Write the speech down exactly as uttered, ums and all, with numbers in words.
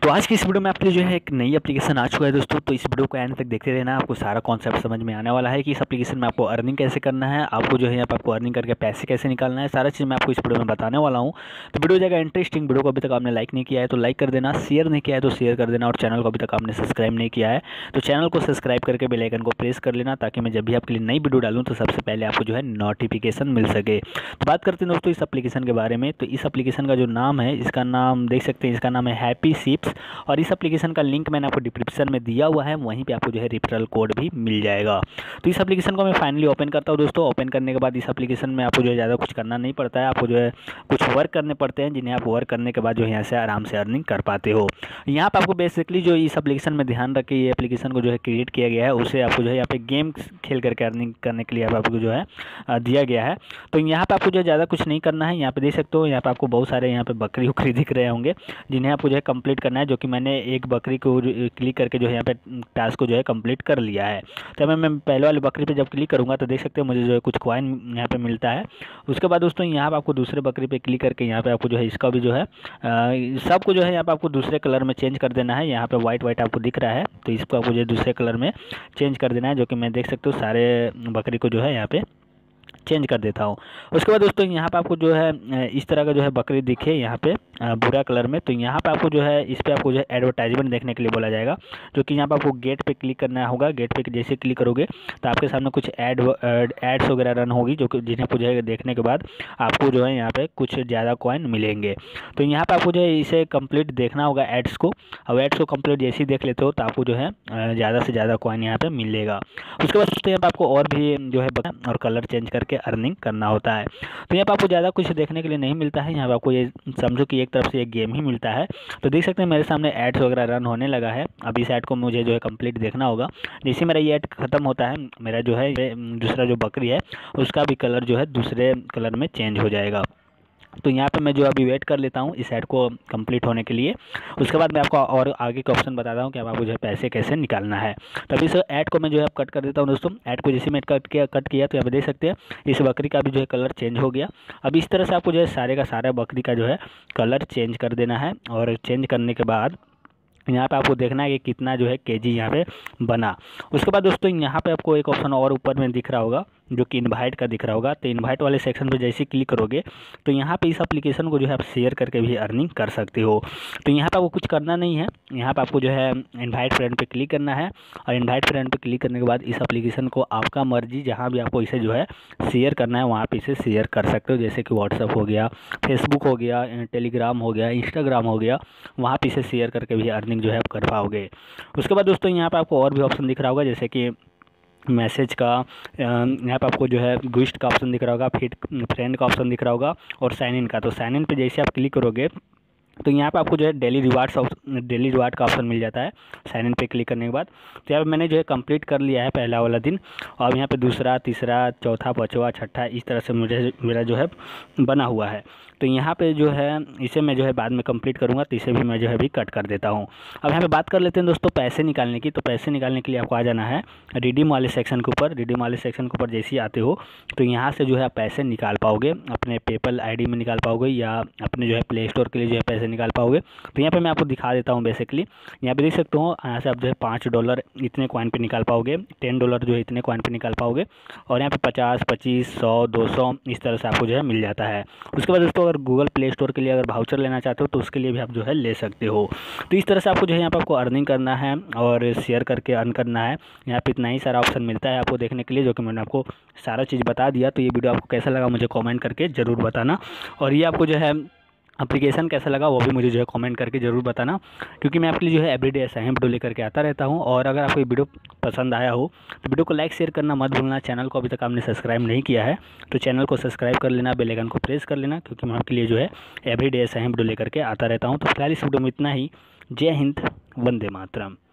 तो आज की इस वीडियो में आपके लिए जो है एक नई एप्लीकेशन आ चुका है दोस्तों। तो इस वीडियो को एंड तक देखते रहना, आपको सारा कॉन्सेप्ट समझ में आने वाला है कि इस एप्लीकेशन में आपको अर्निंग कैसे करना है, आपको जो है यहाँ पर आपको अर्निंग करके पैसे कैसे निकालना है, सारा चीज़ मैं आपको इस वीडियो में बताने वाला हूँ। तो वीडियो जाएगा इंटरेस्टिंग। वीडियो को अभी तक आपने लाइक नहीं किया है तो लाइक कर देना, शेयर नहीं किया है तो शेयर कर देना, और चैनल को अभी तक आपने सब्सक्राइब नहीं किया है तो चैनल को सब्सक्राइब करके बेल आइकन को प्रेस कर लेना, ताकि मैं जब भी आपके लिए नई वीडियो डालूँ तो सबसे पहले आपको जो है नोटिफिकेशन मिल सके। तो बात करते हैं दोस्तों इस एप्लीकेशन के बारे में। तो इस एप्लीकेशन का जो नाम है, इसका नाम देख सकते हैं, इसका नाम है हैप्पी शिप्स, और इस एप्लीकेशन का लिंक मैंने आपको डिस्क्रिप्शन में दिया हुआ है, वहीं पे आपको जो है रेफरल कोड भी मिल जाएगा। तो इस एप्लीकेशन को मैं फाइनली ओपन करता हूँ दोस्तों। ओपन करने के बाद इस एप्लीकेशन में आपको जो है ज़्यादा कुछ करना नहीं पड़ता है, आपको जो है कुछ वर्क करने पड़ते हैं, जिन्हें आप वर्क करने के बाद जो है यहाँ से आराम से अर्निंग कर पाते हो। यहाँ पर आपको बेसिकली जो इस एप्लीकेशन में ध्यान रख के ये एप्लीकेशन को जो है क्रिएट किया गया है, उसे आपको जो है यहाँ पे गेम खेल करके अर्निंग करने के लिए आपको जो है दिया गया है। तो यहाँ पे आपको जो है ज़्यादा कुछ नहीं करना है। यहाँ पे देख सकते हो, यहाँ पे आपको बहुत सारे यहाँ पे बकरी उकरी दिख रहे होंगे, जिन्हें आपको जो है कंप्लीट करना है, जो कि मैंने एक बकरी को क्लिक करके जो है यहाँ पे टास्क को जो है कंप्लीट कर लिया है। तो मैं मैं पहले वाली बकरी पे जब क्लिक करूँगा तो देख सकते हो मुझे जो है कुछ कॉइन यहाँ पे मिलता है। उसके बाद दोस्तों यहाँ पे आपको दूसरे बकरी पे क्लिक करके यहाँ पे आपको जो है इसका भी जो है सबको जो है यहाँ पे आपको दूसरे कलर में चेंज कर देना है। यहाँ पे वाइट वाइट आपको दिख रहा है, तो इसको आपको जो है दूसरे कलर में चेंज कर देना है, जो कि मैं देख सकते हो सारे बकरी को जो है यहाँ पे चेंज कर देता हूँ। उसके बाद दोस्तों यहाँ पे आपको जो है इस तरह का जो है बकरी दिखे यहाँ पे भूरा कलर में, तो यहाँ पे आपको जो है इस पे आपको जो है एडवर्टाइजमेंट देखने के लिए बोला जाएगा, जो कि यहाँ पे आपको गेट पे क्लिक करना होगा। गेट पे जैसे क्लिक करोगे तो आपके सामने कुछ एड एड्स वगैरह रन होगी, जो कि जिन्हें आपको जो है देखने के बाद आपको जो है यहाँ पे कुछ ज़्यादा कॉइन मिलेंगे। तो यहाँ पर आपको जो है इसे कंप्लीट देखना होगा एड्स को, और एड्स को कंप्लीट जैसे ही देख लेते हो तो आपको जो है ज़्यादा से ज़्यादा कॉइन यहाँ पर मिलेगा। उसके बाद दोस्तों यहाँ पर आपको और भी जो है और कलर चेंज करके अर्निंग करना होता है। तो यहाँ पर आपको ज़्यादा कुछ देखने के लिए नहीं मिलता है, यहाँ पर आपको ये समझो कि एक तरफ से एक गेम ही मिलता है। तो देख सकते हैं मेरे सामने एड्स वगैरह रन होने लगा है। अब इस ऐड को मुझे जो है कंप्लीट देखना होगा। जैसे मेरा ये ऐड खत्म होता है, मेरा जो है दूसरा जो बकरी है उसका भी कलर जो है दूसरे कलर में चेंज हो जाएगा। तो यहाँ पे मैं जो अभी वेट कर लेता हूँ इस ऐड को कंप्लीट होने के लिए। उसके बाद मैं आपको और आगे का ऑप्शन बताता हूँ कि अब आपको जो है पैसे कैसे निकालना है। तभी इस ऐड को मैं जो है कट कर देता हूँ दोस्तों। ऐड को जैसे मैं कट किया कट किया तो यहाँ पे देख सकते हैं इस बकरी का भी जो है कलर चेंज हो गया। अब इस तरह से आपको जो है सारे का सारा बकरी का जो है कलर चेंज कर देना है, और चेंज करने के बाद यहाँ पे आपको देखना है कि कितना जो है केजी यहाँ पे बना। उसके बाद दोस्तों यहाँ पे आपको एक ऑप्शन और ऊपर में दिख रहा होगा, जो कि इनवाइट का दिख रहा होगा। तो इनवाइट वाले सेक्शन पे जैसे क्लिक करोगे तो यहाँ पे इस एप्लीकेशन को जो है आप शेयर करके भी अर्निंग कर सकते हो। तो यहाँ पे आपको कुछ करना नहीं है, यहाँ पे आपको जो है इनवाइट फ्रेंड पे क्लिक करना है, और इनवाइट फ्रेंड पे क्लिक करने के बाद इस एप्लीकेशन को आपका मर्जी जहाँ भी आपको इसे जो है शेयर करना है वहाँ पर इसे शेयर कर सकते हो। जैसे कि व्हाट्सअप हो गया, फेसबुक हो गया, टेलीग्राम हो गया, इंस्टाग्राम हो गया, वहाँ पर इसे शेयर करके भी अर्निंग जो है आप कर पाओगे। उसके बाद दोस्तों यहाँ पे आपको और भी ऑप्शन दिख रहा होगा, जैसे कि मैसेज का, यहाँ पे आपको जो है गिफ्ट का ऑप्शन दिख रहा होगा, फिर फ्रेंड का ऑप्शन दिख रहा होगा, और साइन इन का। तो साइन इन पे जैसे आप क्लिक करोगे तो यहाँ पे आपको जो है डेली रिवार्ड्स डेली रिवार्ड का ऑप्शन मिल जाता है साइन इन पे क्लिक करने के बाद। तो यहाँ पे मैंने जो है कंप्लीट कर लिया है पहला वाला दिन, और यहाँ पे दूसरा, तीसरा, चौथा, पाँचवा, छठा, इस तरह से मुझे मेरा जो है बना हुआ है। तो यहाँ पे जो है इसे मैं जो है बाद में कंप्लीट करूँगा, तो इसे भी मैं जो है अभी कट कर देता हूँ। अब यहाँ पे बात कर लेते हैं दोस्तों पैसे निकालने की। तो पैसे निकालने के लिए आपको आ जाना है रिडीम वाले सेक्शन के ऊपर। रिडीम वाले सेक्शन के ऊपर जैसे ही आते हो तो यहाँ से जो है आप पैसे निकाल पाओगे, अपने पेपल आईडी में निकाल पाओगे, या अपने जो है प्ले स्टोर के लिए जो है पैसे निकाल पाओगे। तो यहाँ पे मैं आपको दिखा देता हूँ। बेसिकली यहाँ पे देख सकते हो, यहाँ से आप जो है पाँच डॉलर इतने कॉइन पे निकाल पाओगे, टेन डॉलर जो है इतने कॉइन पे निकाल पाओगे, और यहाँ पे पचास, पच्चीस, सौ, दो सौ इस तरह से आपको जो है मिल जाता है। उसके बाद दोस्तों अगर गूगल प्ले स्टोर के लिए अगर वाउचर लेना चाहते हो तो उसके लिए भी आप जो है ले सकते हो। तो इस तरह से आपको जो है यहाँ पर आपको अर्निंग करना है और शेयर करके अर्न करना है। यहाँ पे इतना ही सारा ऑप्शन मिलता है आपको देखने के लिए, जो कि मैंने आपको सारा चीज़ बता दिया। तो ये वीडियो आपको कैसा लगा मुझे कमेंट करके ज़रूर बताना, और ये आपको जो है एप्लीकेशन कैसा लगा वो भी मुझे जो है कमेंट करके ज़रूर बताना, क्योंकि मैं आपके लिए जो है एवरीडे ऐसा ही वीडियो लेकर के आता रहता हूँ। और अगर आपको ये वीडियो पसंद आया हो तो वीडियो को लाइक शेयर करना मत भूलना। चैनल को अभी तक आपने सब्सक्राइब नहीं किया है तो चैनल को सब्सक्राइब कर लेना, बेल आइकन को प्रेस कर लेना, क्योंकि मैं आपके लिए जो है एवरीडे ऐसा ही वीडियो लेकर के आता रहता हूँ। तो फिलहाल इस वीडियो में इतना ही। जय हिंद, वंदे मातरम।